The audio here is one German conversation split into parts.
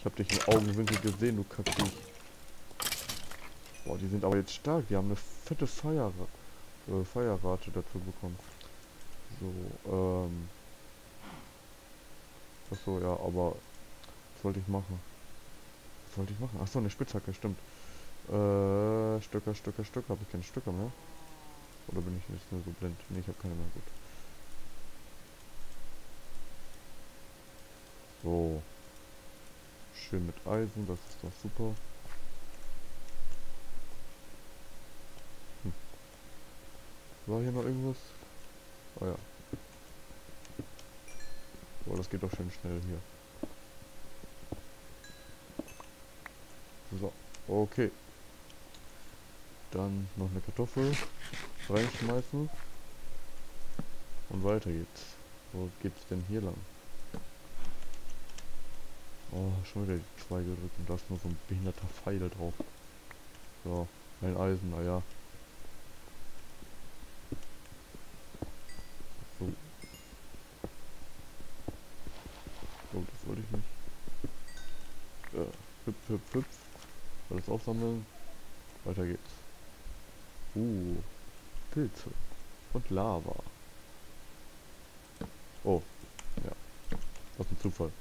Ich habe dich im Augenwinkel gesehen, du Kackviech. Boah, die sind aber jetzt stark. Die haben eine fette Feierrate dazu bekommen. So, achso, ja, aber was wollte ich machen? Was wollte ich machen? Achso, eine Spitzhacke, stimmt. Stöcker. Habe ich keine Stöcker mehr? Oder bin ich jetzt nur so blind? Ne, ich habe keine mehr. Gut. So. Schön mit Eisen, das ist doch super. War hier noch irgendwas? Ah ja. Oh, das geht doch schön schnell hier. So, okay. Dann noch eine Kartoffel reinschmeißen. Und weiter geht's. Wo geht's denn hier lang? Oh, schon wieder die 2 gedrückt und da ist nur so ein behinderter Pfeil drauf. So, ein Eisen, naja. So. Oh, das wollte ich nicht. Hüpf. Alles aufsammeln. Weiter geht's. Pilze. Und Lava. Oh, ja. Was ein Zufall.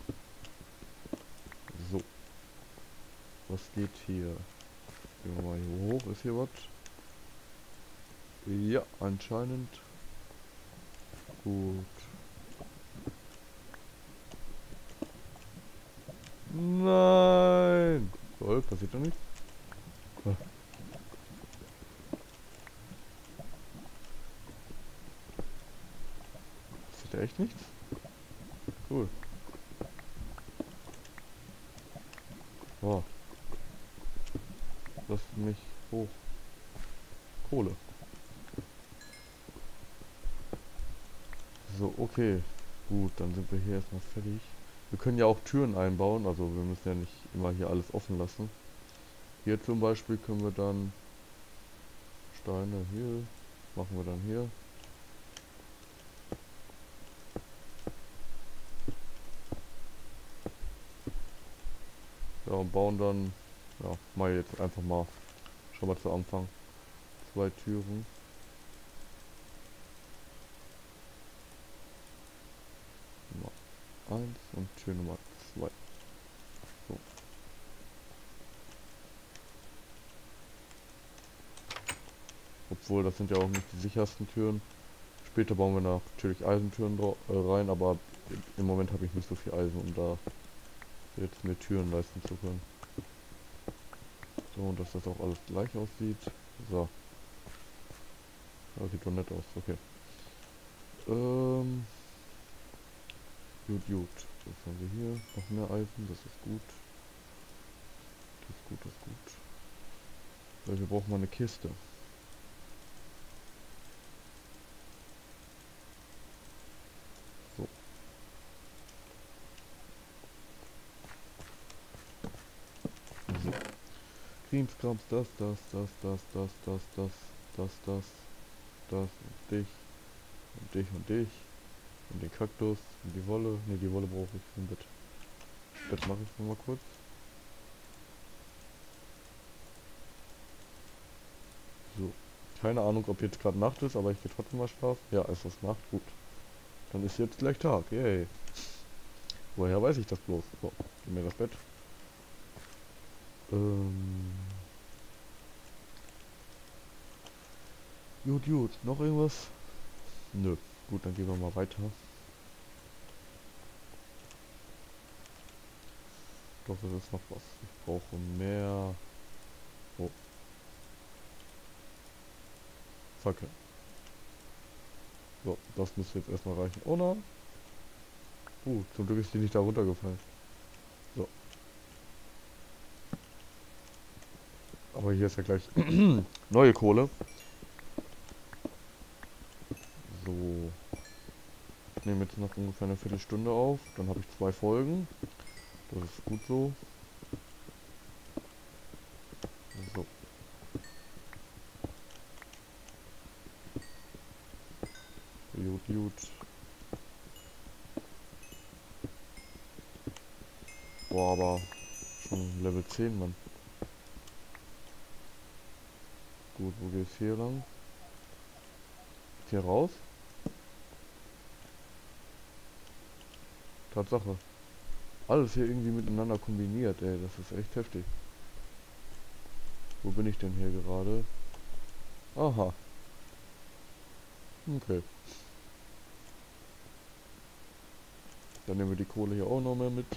So. Was geht hier? Gehen wir mal hier hoch. Ist hier was? Ja, anscheinend. Gut. Nein! Toll, passiert doch nichts. Ah, passiert ja echt nichts? Cool. Wow. Lass mich hoch. Kohle. So, okay. Gut, dann sind wir hier erstmal fertig. Wir können ja auch Türen einbauen, also wir müssen ja nicht immer hier alles offen lassen. Hier zum Beispiel können wir dann Steine hier, machen wir dann hier. Ja, und bauen dann, ja, mal jetzt einfach mal, schon mal zu Anfang, 2 Türen. Nummer 1 und Tür Nummer 2. So. Obwohl, das sind ja auch nicht die sichersten Türen. Später bauen wir natürlich Eisentüren rein, aber im Moment habe ich nicht so viel Eisen, um da jetzt mir Türen leisten zu können. So, und dass das auch alles gleich aussieht. So. Das sieht doch nett aus, okay. Gut. Was haben wir hier? Noch mehr Eisen, das ist gut. Das ist gut. Weil wir brauchen mal eine Kiste. So. So. Krimskrams, das, und dich. Und den Kaktus und die Wolle. Ne, die Wolle brauche ich für ein Bett. Bett mache ich noch mal kurz. So. Keine Ahnung, ob jetzt gerade Nacht ist, aber ich gehe trotzdem mal schlafen. Ja, es ist Nacht, gut. Dann ist jetzt gleich Tag, yay. Woher weiß ich das bloß? So, gib mir das Bett. Gut. Noch irgendwas? Nö. Gut, dann gehen wir mal weiter. Doch, es ist noch was. Ich brauche mehr. Oh. Fackel. So, das müsste jetzt erstmal reichen. Oh nein. Zum Glück ist die nicht da runtergefallen. So. Aber hier ist ja gleich neue Kohle. So. Ich nehme jetzt noch ungefähr eine Viertelstunde auf. Dann habe ich 2 Folgen. Das ist gut so. So. Gut. Boah, aber schon Level 10, Mann. Gut, wo geht's hier lang? Hier raus? Tatsache. Alles hier irgendwie miteinander kombiniert, ey. Das ist echt heftig. Wo bin ich denn hier gerade? Aha. Okay. Dann nehmen wir die Kohle hier auch noch mehr mit.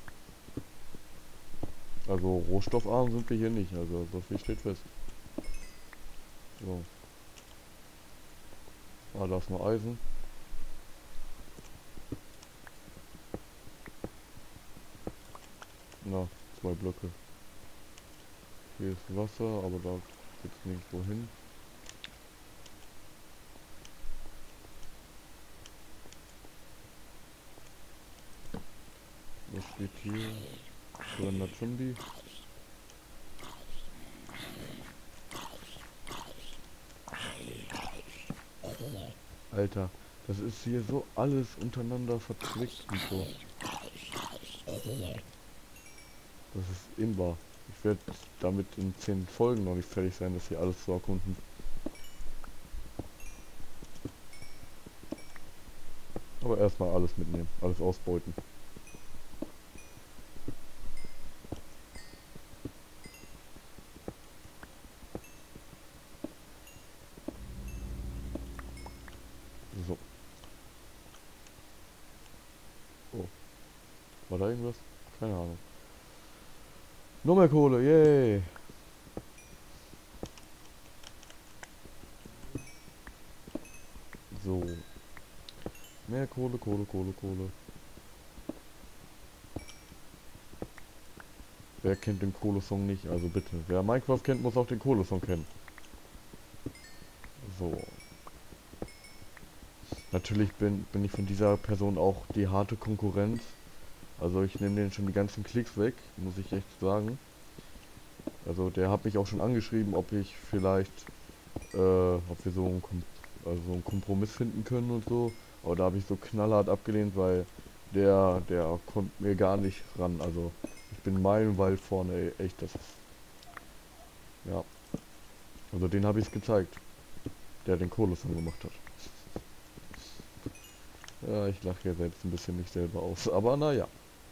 Also rohstoffarm sind wir hier nicht, also so viel steht fest. So. Ah, da ist noch Eisen. Na, 2 Blöcke. Hier ist Wasser, aber da geht's nirgendwo hin. Was steht hier? Surrender Zombie. Alter, das ist hier so alles untereinander verzwickt und so. Das ist imbar. Ich werde damit in 10 Folgen noch nicht fertig sein, das hier alles zu erkunden. Aber erstmal alles mitnehmen, alles ausbeuten. So. Oh, war da irgendwas? Keine Ahnung. Noch mehr Kohle, yay! So. Mehr Kohle, Kohle, Kohle, Kohle. Wer kennt den Kohle-Song nicht? Also bitte. Wer Minecraft kennt, muss auch den Kohle-Song kennen. So. Natürlich bin ich von dieser Person auch die harte Konkurrenz. Also ich nehme den schon die ganzen Klicks weg, muss ich echt sagen. Also der hat mich auch schon angeschrieben, ob ich vielleicht, ob wir so so einen Kompromiss finden können und so. Aber da habe ich so knallhart abgelehnt, weil der kommt mir gar nicht ran. Also ich bin meilenweit vorne, ey, echt, das ist, ja. Also den habe ich es gezeigt, der den Kohlesong gemacht hat. Ja, ich lache ja selbst ein bisschen mich selber aus, aber naja.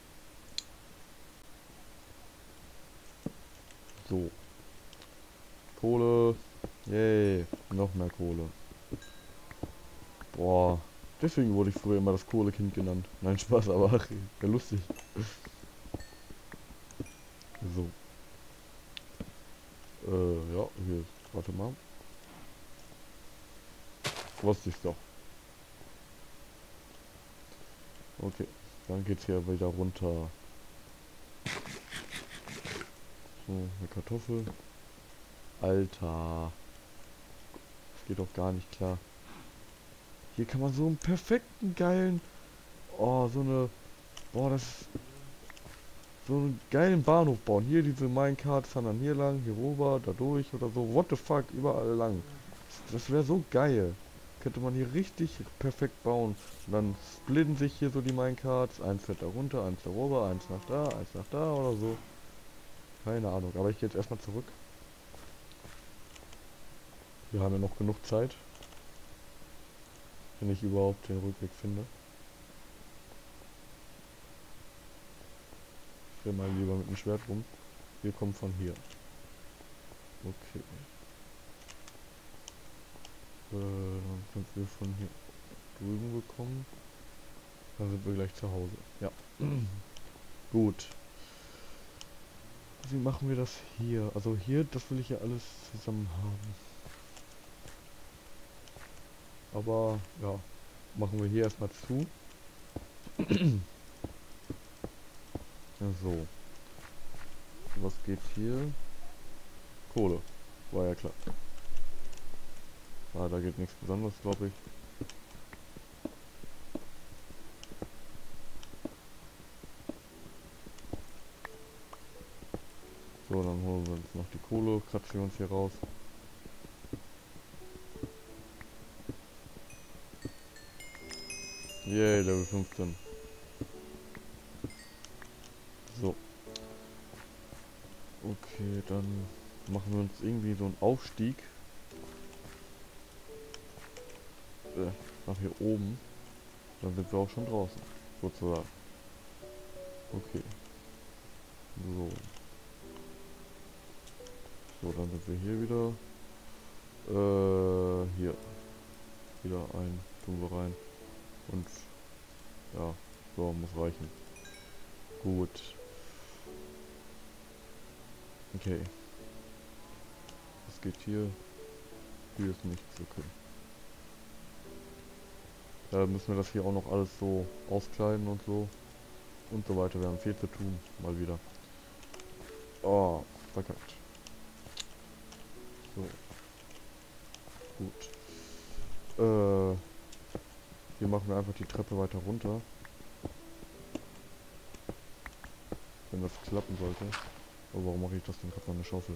So. Kohle. Yay. Noch mehr Kohle. Boah. Deswegen wurde ich früher immer das Kohlekind genannt. Nein, Spaß, aber ach, ja lustig. So. Ja, hier ist. Warte mal. Wusste ich's doch. Okay. Dann geht's hier wieder runter. So, eine Kartoffel. Alter. Das geht doch gar nicht klar. Hier kann man so einen perfekten, geilen. Oh, so eine. Boah, das ist so einen geilen Bahnhof bauen. Hier diese Minecarts fahren dann hier lang, hier rüber, da durch oder so. What the fuck, überall lang. Das wäre so geil. Könnte man hier richtig perfekt bauen. Und dann splitten sich hier so die Minecarts. Eins fährt da runter, eins da rüber, eins nach da oder so. Keine Ahnung. Aber ich gehe jetzt erstmal zurück. Wir haben ja noch genug Zeit. Wenn ich überhaupt den Rückweg finde. Ich will mal lieber mit dem Schwert rum. Wir kommen von hier. Okay. Dann sind wir von hier drüben gekommen. Dann sind wir gleich zu Hause. Ja. Gut. Wie machen wir das hier? Also hier, das will ich ja alles zusammen haben. Aber ja, machen wir hier erstmal zu. So. Was geht hier? Kohle. War ja klar. Ah, da geht nichts Besonderes, glaube ich. So, dann holen wir uns noch die Kohle, kratzen wir uns hier raus. Yay, Level 15. So. Okay, dann machen wir uns irgendwie so einen Aufstieg. Nach hier oben. Dann sind wir auch schon draußen. Sozusagen. Okay. So. So, dann sind wir hier wieder. Hier. Wieder ein. Tun wir rein. Und ja, so muss reichen. Gut. Okay. Was geht hier? Hier ist nichts. Okay. Da müssen wir das hier auch noch alles so auskleiden und so. Und so weiter. Wir haben viel zu tun. Mal wieder. Oh, verkackt. So. Gut. Hier machen wir einfach die Treppe weiter runter. Wenn das klappen sollte. Aber warum mache ich das denn? Ich habe noch eine Schaufel.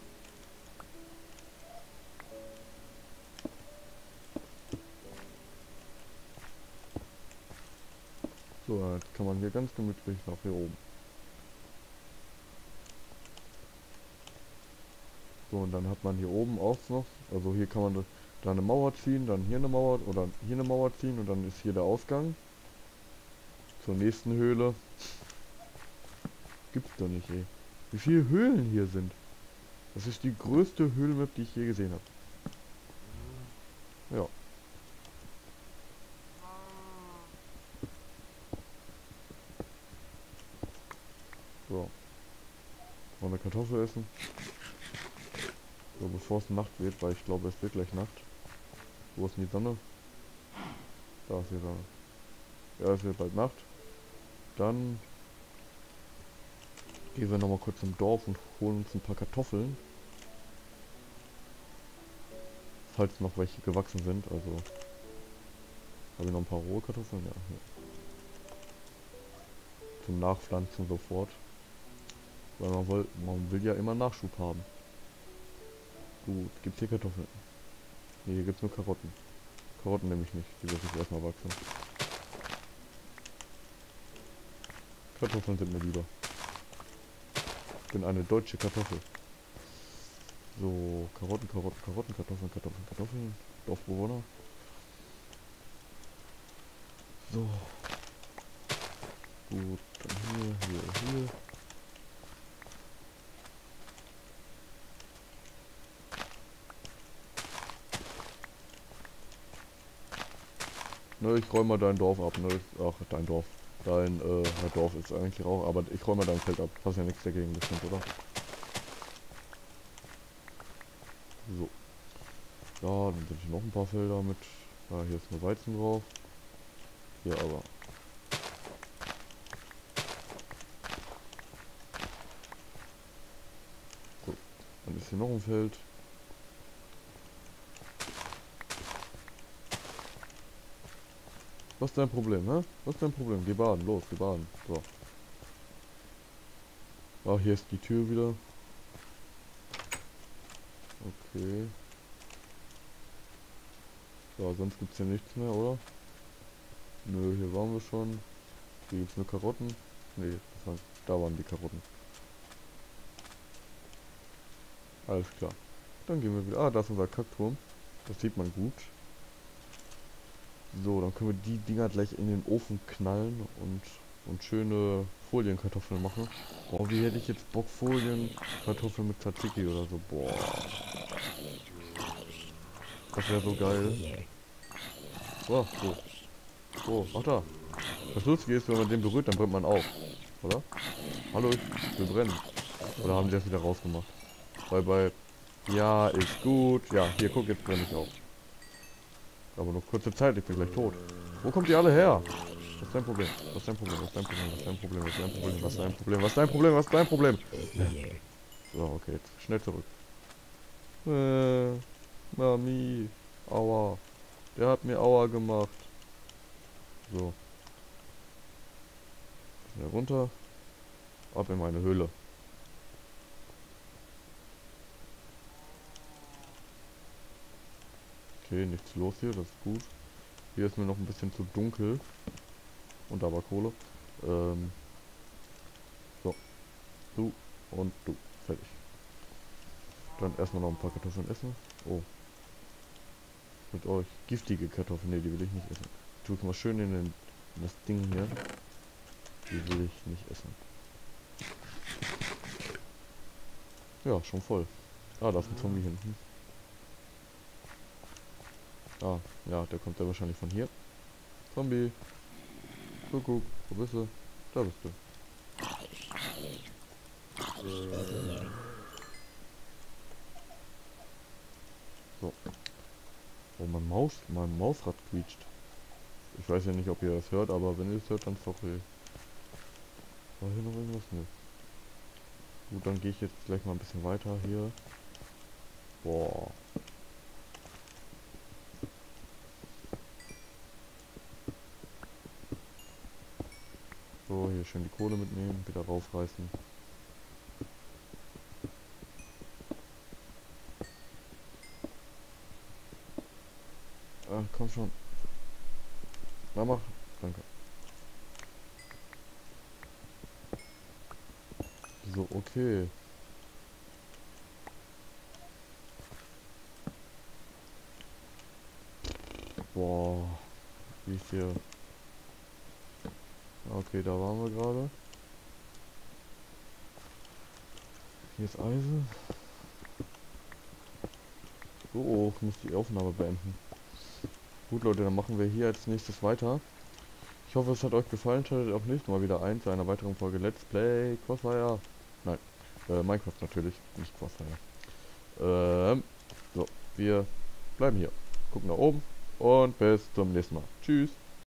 So, jetzt kann man hier ganz gemütlich nach hier oben. So, und dann hat man hier oben auch noch, also hier kann man da eine Mauer ziehen, dann hier eine Mauer oder hier eine Mauer ziehen und dann ist hier der Ausgang zur nächsten Höhle. Gibt's doch nicht, ey. Wie viele Höhlen hier sind. Das ist die größte Höhlenmap, die ich je gesehen habe. Ja. So. Noch eine Kartoffel essen. So, bevor es Nacht wird, weil ich glaube, es wird gleich Nacht. Wo ist denn die Sonne? Da ist die Sonne. Ja, es wird bald Nacht. Dann gehen wir nochmal kurz im Dorf und holen uns ein paar Kartoffeln. Falls noch welche gewachsen sind, also... Habe ich noch ein paar rohe Kartoffeln? Ja, hier. Zum Nachpflanzen sofort. Weil man will ja immer Nachschub haben. Gut, gibt's hier Kartoffeln? Ne, hier gibt's nur Karotten. Karotten nehme ich nicht, die wird jetzt erstmal wachsen. Kartoffeln sind mir lieber. Ich bin eine deutsche Kartoffel. So, Karotten, Karotten, Karotten, Kartoffeln, Kartoffeln, Kartoffeln. Dorfbewohner. So. Gut, dann hier. Ne, ich räume mal dein Dorf ab, ne? Ach, dein Dorf. Dein, Dorf ist eigentlich auch, aber ich räume mal dein Feld ab. Hast ja nichts dagegen, bestimmt, oder? So. Ja, dann sind hier noch ein paar Felder mit. Ja, hier ist nur Weizen drauf. Hier aber. So. Dann ist hier noch ein Feld. Was ist dein Problem, hä? Was ist dein Problem? Geh baden, los, geh baden. So. Ah, hier ist die Tür wieder. Okay. Ja, sonst gibt's hier nichts mehr, oder? Nö, hier waren wir schon. Hier gibt's nur Karotten. Nee, da waren die Karotten. Alles klar. Dann gehen wir wieder. Ah, da ist unser Kackturm. Das sieht man gut. So, dann können wir die Dinger gleich in den Ofen knallen und schöne Folienkartoffeln machen. Boah, wie hätte ich jetzt Bock, Folienkartoffeln mit Tzatziki oder so. Boah. Das wäre so geil. So, so. So, ach da. Das Lustige ist, wenn man den berührt, dann brennt man auf. Oder? Hallo, ich will brennen. Oder haben sie das wieder rausgemacht? Weil ja, ist gut. Ja, hier, guck, jetzt brenne ich auf. Aber nur kurze Zeit, ich bin gleich tot. Wo kommt ihr alle her? Was ist dein Problem? Was ist dein Problem? Was ist dein Problem? Was ist dein Problem? Was ist dein Problem? Was ist dein Problem? Was ist dein Problem? Was ist dein Problem? So, okay, jetzt schnell zurück. Mami. Aua. Der hat mir Aua gemacht. So. Schnell runter. Ab in meine Höhle. Okay, nichts los hier, das ist gut. Hier ist mir noch ein bisschen zu dunkel. Und aber Kohle. So. du und du. Fertig. Dann erstmal noch ein paar Kartoffeln essen. Oh, mit euch. Giftige Kartoffeln, ne, die will ich nicht essen. Tue ich mal schön in das Ding hier. Die will ich nicht essen. Ja, schon voll. Ah, da ist ein Zombie hinten. Ah, ja, der kommt ja wahrscheinlich von hier. Zombie. Kuckuck, wo bist du? Da bist du. So. Oh, mein Mausrad quietscht. Ich weiß ja nicht, ob ihr das hört, aber wenn ihr es hört, dann sorry. War hier noch irgendwas? Ne. Gut, dann gehe ich jetzt gleich mal ein bisschen weiter hier. Boah. So, hier schön die Kohle mitnehmen, wieder raufreißen. Ah, komm schon. Na, mach. Danke. So, okay. Boah. Wie ist hier? Okay, da waren wir gerade. Hier ist Eisen. So, ich muss die Aufnahme beenden. Gut, Leute, dann machen wir hier als nächstes weiter. Ich hoffe, es hat euch gefallen. Schaltet auch nächstes Mal wieder ein zu einer weiteren Folge Let's Play Crossfire. Nein, Minecraft natürlich, nicht Crossfire. So, wir bleiben hier. Gucken nach oben und bis zum nächsten Mal. Tschüss.